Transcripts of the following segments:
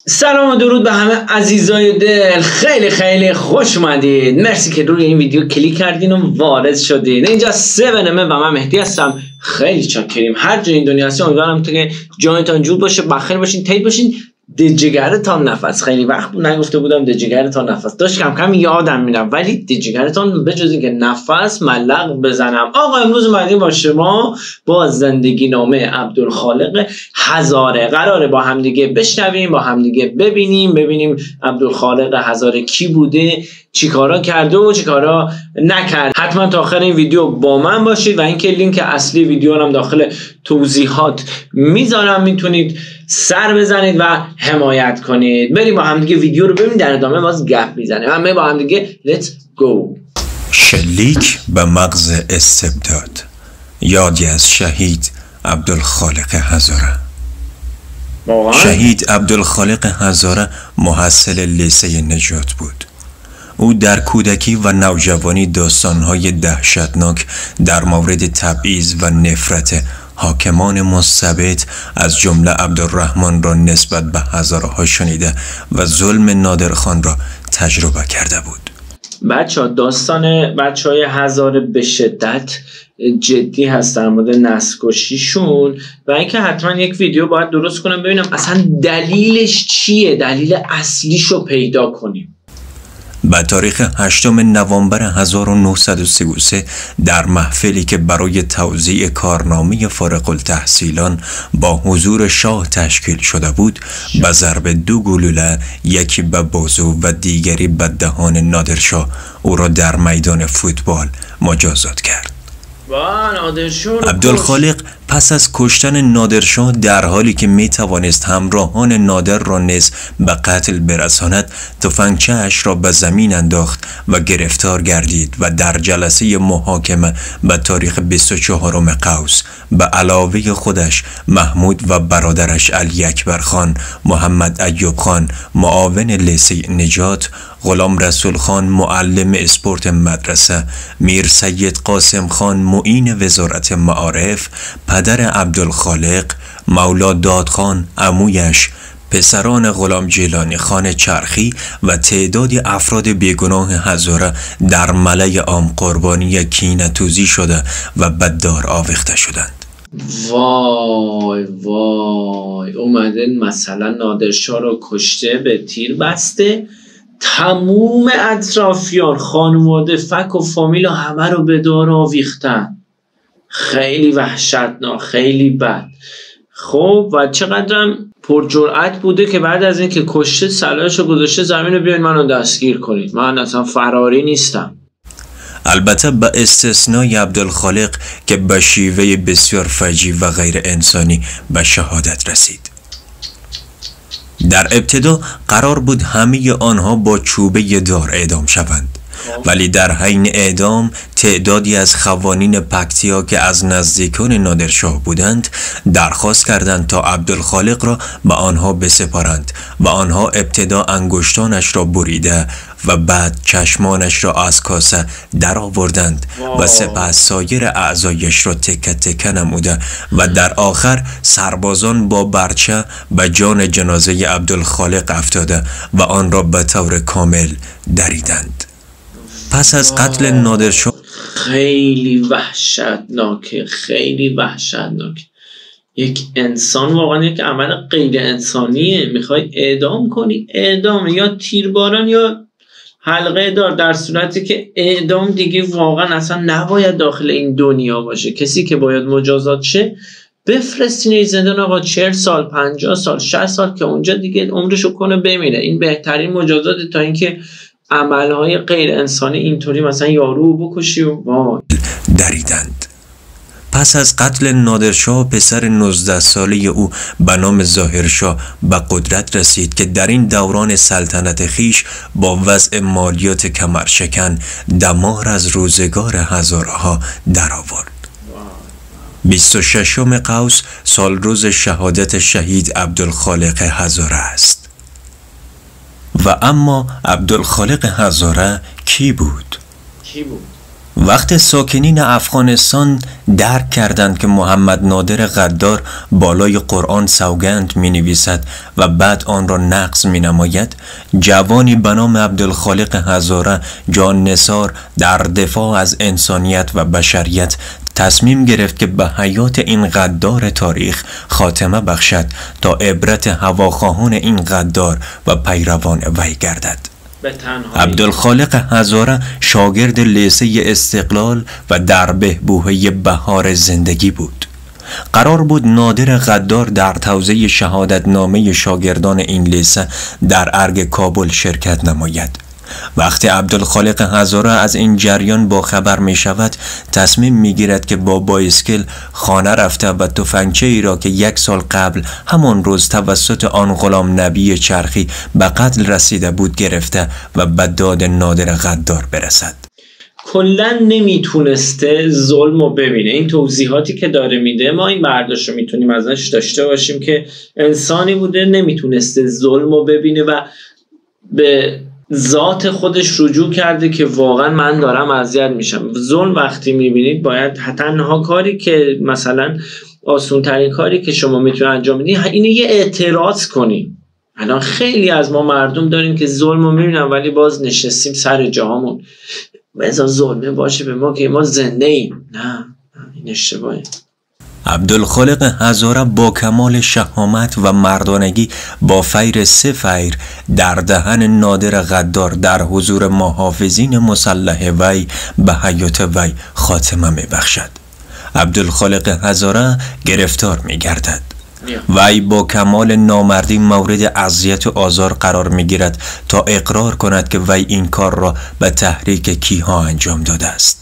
سلام و درود به همه عزیزای دل. خیلی خوش اومدید. مرسی که روی این ویدیو کلیک کردین و وارد شدید. اینجا 7 و من مهدی هستم. خیلی چاکریم. هر جای این دنیا هستین امیدوارم که جایتان جور باشه، بخیر باشین، تید باشین. دجگرتان نفس. خیلی وقت بود نگفته بودم دجگرتان نفس. داشت کم یادم میرم، ولی دجگرتان به جز اینکه نفس ملق بزنم. آقا امروز اومدیم با شما با زندگی نامه عبدالخالق هزاره. قراره با همدیگه بشنویم، با همدیگه ببینیم عبدالخالق هزاره کی بوده، چیکارا کرده و چیکارا نکرد. حتما تا آخر این ویدیو با من باشید و اینکه لینک اصلی ویدیو هم داخل توضیحات میذارم، میتونید سر بزنید و حمایت کنید. بریم با همدیگه ویدیو رو ببینید، در ادامه باز گپ میزنیم. همه با همدیگه let's go. شلیک به مغز استبداد. یادی از شهید عبدالخالق هزاره. شهید عبدالخالق هزاره محصل لیسه نجات بود. او در کودکی و نوجوانی داستانهای دهشتناک در مورد تبعیض و نفرت حاکمان مستبد از جمله عبدالرحمن را نسبت به هزاره‌ها شنیده و ظلم نادرخان را تجربه کرده بود. بچه‌ها داستان بچه‌های هزاره به شدت جدی هست در مورد نسل‌کشیشون و اینکه حتما یک ویدیو باید درست کنم ببینم اصلا دلیلش چیه، دلیل اصلیش رو پیدا کنیم. به تاریخ 8 نوامبر 1933 در محفلی که برای توزیع کارنامه فارغ التحصیلان با حضور شاه تشکیل شده بود، به ضرب 2 گلوله، یکی به بازو و دیگری به دهان نادرشاه، او را در میدان فوتبال مجازات کرد. عبدالخالق پس از کشتن نادرشاه در حالی که می توانست همراهان نادر را نیز به قتل برساند، تفنگچه‌اش را به زمین انداخت و گرفتار گردید و در جلسه محاکمه به تاریخ 24 قوس به علاوه خودش، محمود و برادرش علی اکبر خان، محمد ایوب خان معاون لیسه نجات، غلام رسول خان معلم اسپورت مدرسه، میر سید قاسم خان معین وزارت معارف، پدر عبدالخالق، مولا دادخان عمویش، پسران غلام جیلانی خان چرخی و تعدادی افراد بیگناه هزاره در ملأ عام قربانی کینه‌توزی شده و به دار آویخته شدند. وای اومدن مثلا نادرشاه رو کشته، به تیر بسته، تموم اطرافیان، خانواده، فک و فامیل همه رو به دار آویختن. خیلی وحشتناک، خیلی بد. خب و چقدرم پرجرأت بوده که بعد از اینکه کشته سلاحش رو گذاشته زمین رو بیاین منو دستگیر کنید، من اصلا فراری نیستم. البته به استثنای عبدالخالق که به شیوه بسیار فجیع و غیر انسانی به شهادت رسید. در ابتدا قرار بود همه آنها با چوبه دار اعدام شوند، ولی در حین اعدام تعدادی از خوانین پکتیا که از نزدیکان نادرشاه بودند درخواست کردند تا عبدالخالق را به آنها بسپارند و آنها ابتدا انگشتانش را بریده و بعد چشمانش را از کاسه در آوردند و سپس سایر اعضایش را تکه تکه نموده و در آخر سربازان با برچه به جان جنازه عبدالخالق افتاده و آن را به طور کامل دریدند. پس از قتل نادرشاه خیلی وحشتناکه، خیلی وحشتناک. یک انسان واقعا یک عمل غیر انسانیه. میخوای اعدام کنی، اعدام، یا تیرباران یا حلقه دار، در صورتی که اعدام دیگه واقعا اصلا نباید داخل این دنیا باشه. کسی که باید مجازات شه بفرستینه زندان. آقا 40 سال، 50 سال، 60 سال که اونجا دیگه عمرشو کنه بمیره. این بهترین مجازات تا اینکه عملهای غیر انسانی اینطوری مثلا یارو بکشی و دریدند. پس از قتل نادرشاه پسر 19 ساله او به نام ظاهرشاه به قدرت رسید که در این دوران سلطنت خیش با وضع مالیات کمرشکن دمار از روزگار هزارها در آورد. 26 قوس سال روز شهادت شهید عبدالخالق هزاره است. و اما عبدالخالق هزاره کی بود؟ وقت ساکنین افغانستان درک کردند که محمد نادر غدار بالای قرآن سوگند می نویسد و بعد آن را نقض می نماید، جوانی به نام عبدالخالق هزاره جان نثار در دفاع از انسانیت و بشریت تصمیم گرفت که به حیات این غدار تاریخ خاتمه بخشد تا عبرت هواخواهان این غدار و پیروان وی گردد. عبدالخالق هزاره شاگرد لیسه استقلال و در بهبوهه بهار زندگی بود. قرار بود نادر غدار در توزیع شهادتنامه شاگردان این لیسه در ارگ کابل شرکت نماید. وقتی عبدالخالق هزاره از این جریان با خبر می شود، تصمیم می گیرد که با بایسکل خانه رفته و تفنگچه ای را که 1 سال قبل همان روز توسط آن غلام نبی چرخی به قتل رسیده بود گرفته و به داد نادر غدار برسد. کلا نمیتونسته ظلم رو ببینه. این توضیحاتی که داره میده ما این برداشت رو میتونیم ازش داشته باشیم که انسانی بوده نمیتونسته ظلم رو ببینه و به ذات خودش رجوع کرده که واقعا من دارم اذیت میشم. ظلم وقتی میبینید باید تنها کاری که مثلا آسون ترین کاری که شما میتونید انجام بدید اینه یه اعتراض کنیم. الان خیلی از ما مردم داریم که ظلم رو میبینن ولی باز نشستیم سر جاهامون بذار ظلمه باشه به ما که ما زنده ایم. نه این اشتباهه. عبدالخالق هزاره با کمال شهامت و مردانگی با فیر 3 فیر در دهن نادر غدار در حضور محافظین مسلح وی به حیات وی خاتمه می بخشد. عبدالخالق هزاره گرفتار می گردد. وی با کمال نامردی مورد اذیت و آزار قرار می گیرد تا اقرار کند که وی این کار را به تحریک کیها انجام داده است.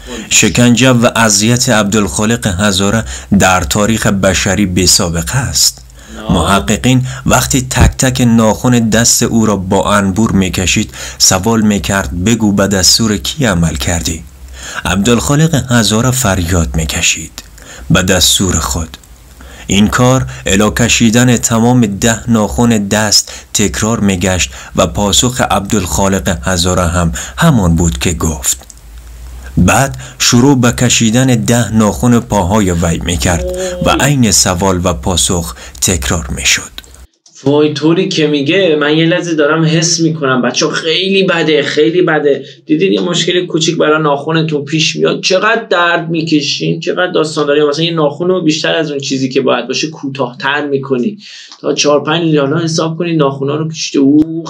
شکنجه و اذیت عبدالخالق هزاره در تاریخ بشری بی‌سابقه است. محققین وقتی تک تک ناخن دست او را با انبور میکشید سوال میکرد بگو به دستور کی عمل کردی؟ عبدالخالق هزاره فریاد میکشید به دستور خود. این کار الی کشیدن تمام 10 ناخن دست تکرار میگشت و پاسخ عبدالخالق هزاره هم همان بود که گفت. بعد شروع به کشیدن 10 ناخن پاهای وی میکرد و عین سوال و پاسخ تکرار میشد. وای طوری که میگه من یه لحظه دارم حس میکنم بچه خیلی بده خیلی بده. دیدید یه مشکل کوچیک برای ناخنتون پیش میاد چقدر درد میکشین، چقدر داستان داری. مثلا یه ناخن رو بیشتر از اون چیزی که باید باشه کوتاه‌تر میکنی تا 4-5 لیانا حساب کنی ناخنا رو کشیده.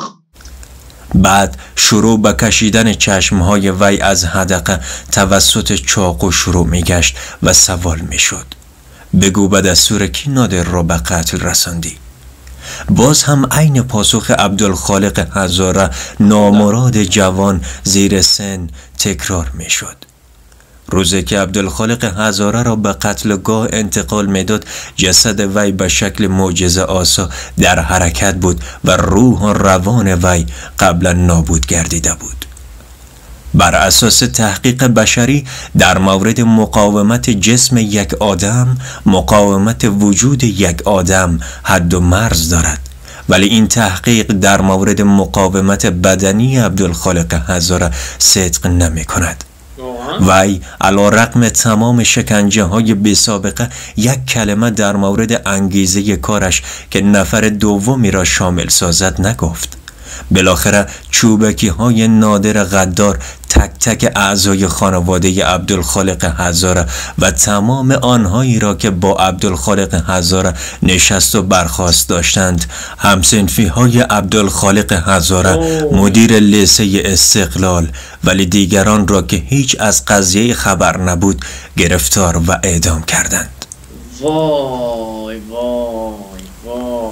بعد شروع به کشیدن چشمهای وی از حدقه توسط چاقو شروع میگشت و سوال میشد بگو به دستور کی نادر را به قتل رساندی؟ باز هم عین پاسخ عبدالخالق هزاره نامراد جوان زیر سن تکرار میشد. روزی که عبدالخالق هزاره را به قتلگاه انتقال میداد جسد وی به شکل معجزه آسا در حرکت بود و روح و روان وی قبلا نابود گردیده بود. بر اساس تحقیق بشری در مورد مقاومت جسم یک آدم مقاومت وجود یک آدم حد و مرز دارد، ولی این تحقیق در مورد مقاومت بدنی عبدالخالق هزاره صدق نمی کند. وی علی رغم تمام شکنجه های بی سابقه یک کلمه در مورد انگیزه کارش که نفر دومی را شامل سازد نگفت. بالاخره چوبکی های نادر غدار تک تک اعضای خانواده عبدالخالق هزاره و تمام آنهایی را که با عبدالخالق هزاره نشست و برخاست داشتند همصنفی های عبدالخالق هزاره مدیر لیسه استقلال ولی دیگران را که هیچ از قضیه خبر نبود گرفتار و اعدام کردند. وای وای وای.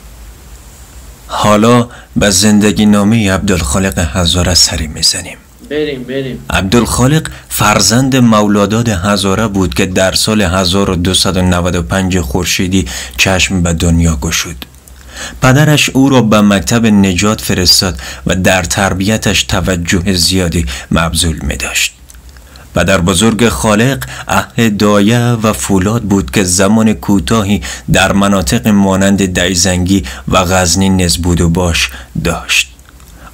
حالا به زندگی نامه عبدالخالق هزاره سری میزنیم. بریم. عبدالخالق فرزند مولاداد هزاره بود که در سال 1295 خورشیدی چشم به دنیا گشود. پدرش او را به مکتب نجات فرستاد و در تربیتش توجه زیادی مبذول می داشت. پدر بزرگ خالق اهل دایه و فولاد بود که زمان کوتاهی در مناطق مانند دیزنگی و غزنی نیز بود و باش داشت.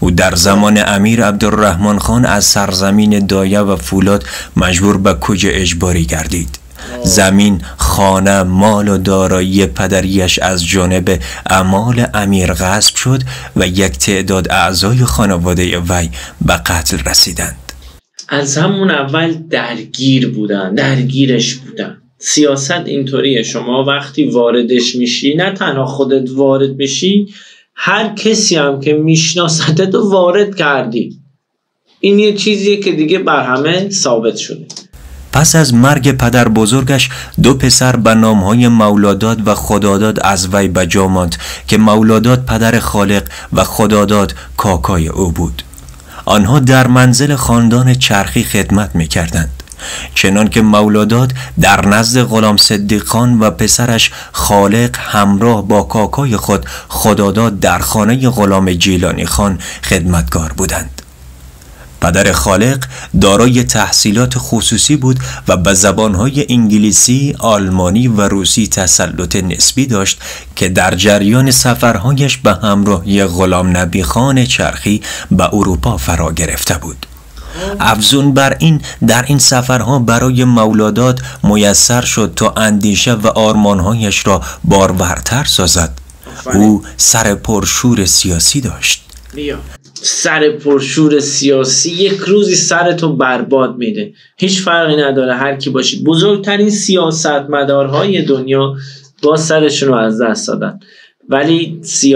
او در زمان امیر عبدالرحمن خان از سرزمین دایه و فولاد مجبور به کوچ اجباری گردید. زمین، خانه، مال و دارایی پدریش از جانب اعمال امیر غصب شد و یک تعداد اعضای خانواده وی به قتل رسیدند. از همون اول درگیرش بودن. سیاست اینطوریه، شما وقتی واردش میشی نه تنها خودت وارد میشی، هر کسی هم که میشناسته تو وارد کردی. این یه چیزیه که دیگه بر همه ثابت شده. پس از مرگ پدر بزرگش 2 پسر به نامهای مولاداد و خداداد از وی به جا ماند که مولاداد پدر خالق و خداداد کاکای او بود. آنها در منزل خاندان چرخی خدمت می‌کردند. چنان که مولاداد در نزد غلام صدیق خان و پسرش خالق همراه با کاکای خود خداداد در خانه غلام جیلانی خان خدمتگار بودند. پدر خالق دارای تحصیلات خصوصی بود و به زبانهای انگلیسی، آلمانی و روسی تسلط نسبی داشت که در جریان سفرهایش به همراهی غلام نبی خان چرخی به اروپا فرا گرفته بود. افزون بر این در این سفرها برای مولاداد میسر شد تا اندیشه و آرمانهایش را بارورتر سازد. او سر پرشور سیاسی داشت. سر پرشور سیاسی یک روزی سرتو برباد میده. هیچ فرقی نداره هر کی باشی. بزرگترین سیاستمدارهای دنیا با سرشون رو از دست دادن، ولی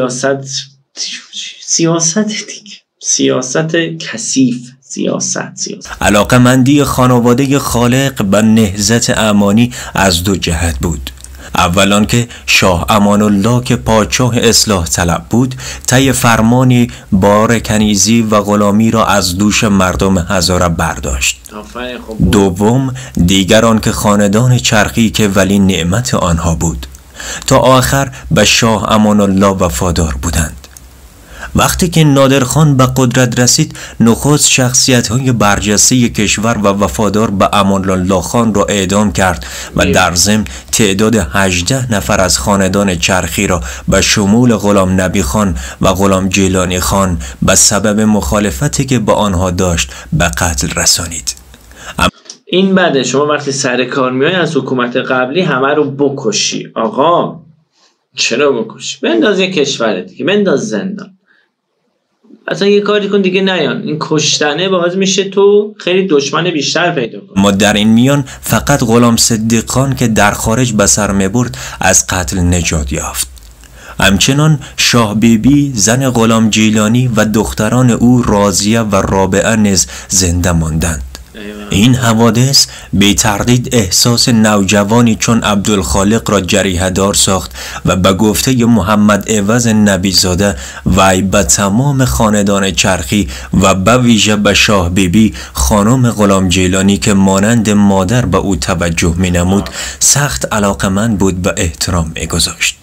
سیاست کثیف. علاقمندی خانواده خالق به نهضت امانی از 2 جهت بود. اولان که شاه امان الله که پادشاه اصلاح طلب بود طی فرمانی بار کنیزی و غلامی را از دوش مردم هزاره برداشت. دوم دیگران که خاندان چرخی که ولی نعمت آنها بود تا آخر به شاه امان الله وفادار بودند. وقتی که نادرخان به قدرت رسید نخست شخصیت‌های برجسته کشور و وفادار به امان الله خان را اعدام کرد و در ضمن تعداد 18 نفر از خاندان چرخی را به شمول غلام نبی خان و غلام جیلانی خان به سبب مخالفتی که با آنها داشت به قتل رسانید. این بعد شما وقتی سر کار میای از حکومت قبلی همه رو بکشی. آقا چرا بکشی؟ بنداز یه کشور دیگه، بنداز زندان، اصلا یه کاری کن دیگه نیان. این کشتنه باعث میشه تو خیلی دشمن بیشتر پیدا کنی. ما در این میان فقط غلام صدیق خان که در خارج به سر میبرد از قتل نجات یافت. همچنان شاه بیبی زن غلام جیلانی و دختران او راضیه و رابعه نیز زنده ماندند. این حوادث بی تردید احساس نوجوانی چون عبدالخالق را جریحه دار ساخت و به گفته محمد عوض نبیزاده وی به تمام خاندان چرخی و به ویژه به شاه بیبی خانم غلام جیلانی که مانند مادر به او توجه می نمود سخت علاقمند بود و احترام می گذاشت.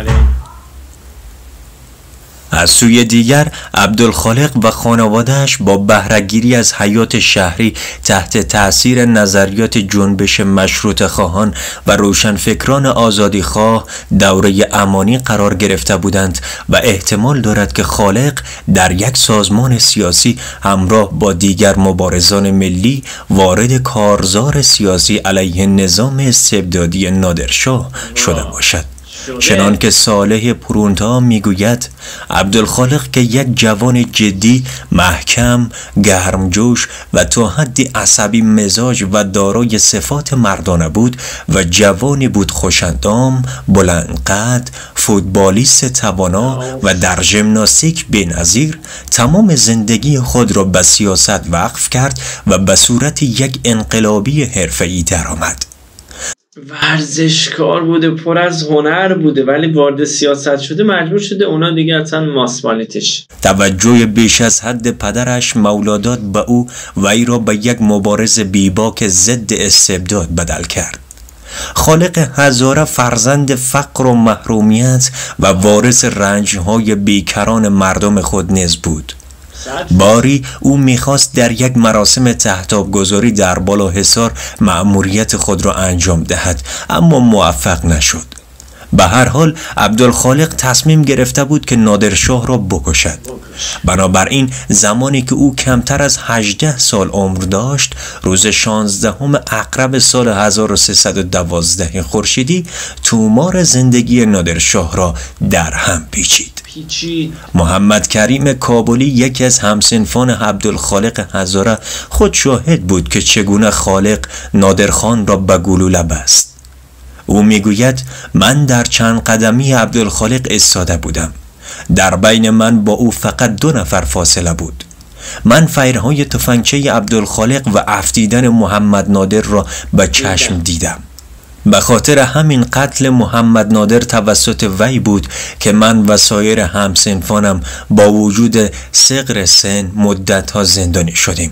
از سوی دیگر عبدالخالق و خانوادهش با بهره‌گیری از حیات شهری تحت تأثیر نظریات جنبش مشروطه خواهان و روشنفکران آزادیخواه دوره امانی قرار گرفته بودند و احتمال دارد که خالق در یک سازمان سیاسی همراه با دیگر مبارزان ملی وارد کارزار سیاسی علیه نظام استبدادی نادرشاه شده باشد. چنان که صالح پرونتا میگوید عبدالخالق که یک جوان جدی، محکم، گرمجوش و تا حدی عصبی مزاج و دارای صفات مردانه بود و جوانی بود خوش‌اندام، بلندقد، فوتبالیست توانا و در ژیمناستیک بی‌نظیر، تمام زندگی خود را به سیاست وقف کرد و به صورت یک انقلابی حرفه‌ای درآمد. ورزشکار بوده، پر از هنر بوده، ولی وارد سیاست شده مجبور شده اونا دیگه اصلا ماسمالیتش. توجه بیش از حد پدرش مولاداد به او وی را به یک مبارز بیباک ضد استبداد بدل کرد. خالق هزاره فرزند فقر و محرومیت و وارث رنجهای بیکران مردم خود نیز بود. باری او میخواست در یک مراسم تهتابگذاری در بالاحصار مأموریت خود را انجام دهد، اما موفق نشد. به هر حال عبدالخالق تصمیم گرفته بود که نادرشاه را بکشد. بنابراین زمانی که او کمتر از 18 سال عمر داشت، روز 16 اقرب سال 1312 خورشیدی تومار زندگی نادرشاه را در هم پیچید. محمد کریم کابلی، یکی از همسنفان عبدالخالق هزاره، خود شاهد بود که چگونه خالق نادرخان را به گلوله بست. او میگوید من در چند قدمی عبدالخالق ایستاده بودم. در بین من با او فقط 2 نفر فاصله بود. من فیرهای تفنگچه عبدالخالق و افتیدن محمد نادر را به چشم دیدم. به خاطر همین قتل محمد نادر توسط وی بود که من و سایر همسنفانم با وجود صغر سن مدت‌ها زندانی شدیم.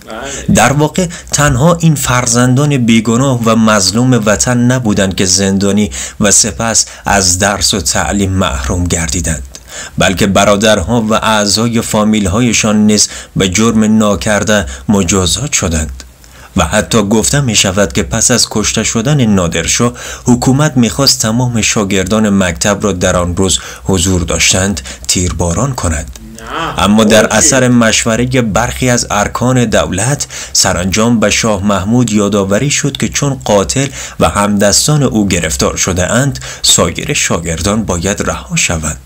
در واقع تنها این فرزندان بیگناه و مظلوم وطن نبودند که زندانی و سپس از درس و تعلیم محروم گردیدند، بلکه برادرها و اعضای فامیل‌هایشان نیز به جرم ناکرده مجازات شدند. و حتی گفته می شود که پس از کشته شدن نادرشاه، حکومت می خواست تمام شاگردان مکتب را در آن روز حضور داشتند تیرباران کند. اما در اثر مشوره برخی از ارکان دولت، سرانجام به شاه محمود یادآوری شد که چون قاتل و همدستان او گرفتار شده اند، سایر شاگردان باید رها شوند.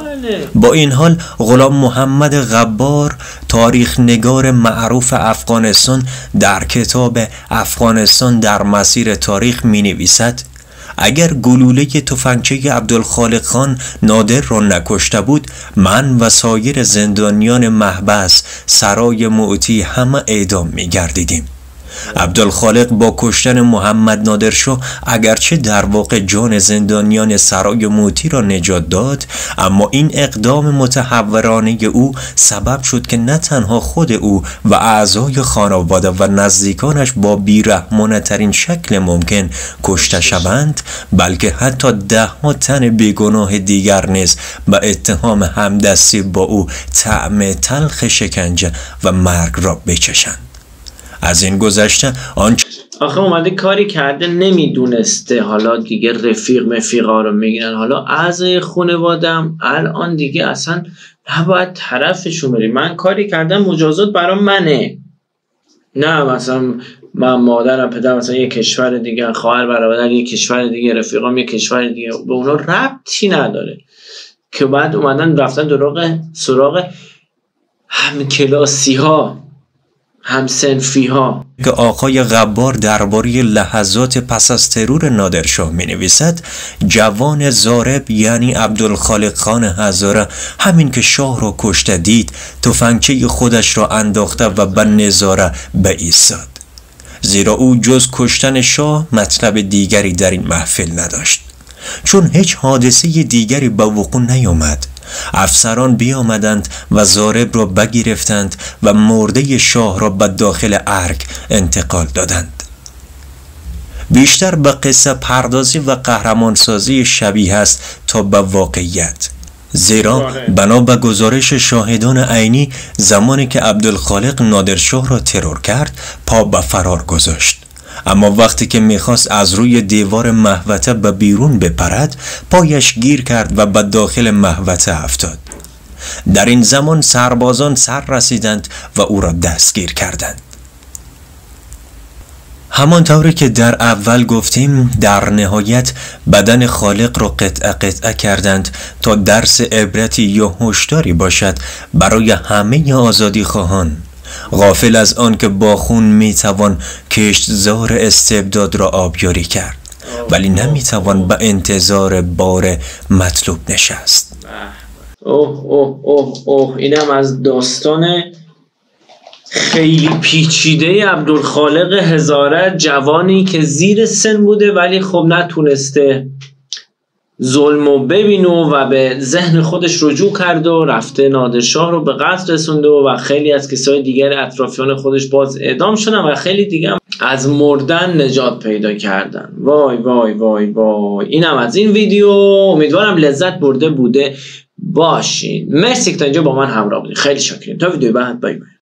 با این حال غلام محمد غبار، تاریخ نگار معروف افغانستان، در کتاب افغانستان در مسیر تاریخ می نویسد اگر گلوله تفنگچه عبدالخالق خان نادر را نکشته بود، من و سایر زندانیان محبس سرای معطی همه اعدام می گردیدیم. عبدالخالق با کشتن محمد نادرشاه اگرچه در واقع جان زندانیان سرای موتی را نجات داد، اما این اقدام متهورانه او سبب شد که نه تنها خود او و اعضای خانواده و نزدیکانش با بیرحمانه ترین شکل ممکن کشته شوند، بلکه حتی 10 تن بیگناه دیگر نیز به اتهام همدستی با او طعم تلخ شکنجه و مرگ را بچشند. از این گذشته آخه اومده کاری کرده نمیدونسته، حالا دیگه رفیقا رو میگیرن، حالا اعضای خانوادم الان دیگه اصلا نباید طرفشون بری. من کاری کردم مجازات برام منه، نه مثلا من مادرم پدرم مثلا یه کشور دیگه، خواهر برادر یه کشور دیگه، رفیقام یه کشور دیگه، به اونا ربطی نداره که بعد اومدن رفتن سراغ هم کلاسی ها، همسنفی ها. که آقای غبار درباره لحظات پس از ترور نادرشاه می نویسد جوان زارب یعنی عبدالخالق خان هزاره همین که شاه را کشته دید، تفنگچه خودش را انداخته و به نظاره بایستاد، زیرا او جز کشتن شاه مطلب دیگری در این محفل نداشت. چون هیچ حادثه دیگری به وقوع نیامد، افسران بیامدند و زارب را بگرفتند و مرده شاه را به داخل ارگ انتقال دادند. بیشتر به قصه پردازی و قهرمانسازی شبیه است تا به واقعیت، زیرا بنا به گزارش شاهدان عینی زمانی که عبدالخالق نادرشاه را ترور کرد پا به فرار گذاشت، اما وقتی که میخواست از روی دیوار محوطه به بیرون بپرد پایش گیر کرد و به داخل محوطه افتاد. در این زمان سربازان سر رسیدند و او را دستگیر کردند. همانطوری که در اول گفتیم، در نهایت بدن خالق را قطعه کردند تا درس عبرتی یا هشداری باشد برای همه آزادی خواهان، غافل از آن که با خون میتوان کشتزار استبداد را آبیاری کرد، ولی نمیتوان به انتظار بار مطلوب نشست. اینم از داستان خیلی پیچیده عبدالخالق هزاره، جوانی که زیر سن بوده ولی خب نتونسته ظلمو ببینه و به ذهن خودش رجوع کرده و رفته نادرشاه رو به قتل رسونده و خیلی از کسای دیگر اطرافیان خودش باز اعدام شدن و خیلی دیگه از مردن نجات پیدا کردن. وای وای وای وای. اینم از این ویدیو. امیدوارم لذت برده باشین. مرسی که تا اینجا با من همراه بودین. خیلی شاکریم. تا ویدیو بعد. بای بای.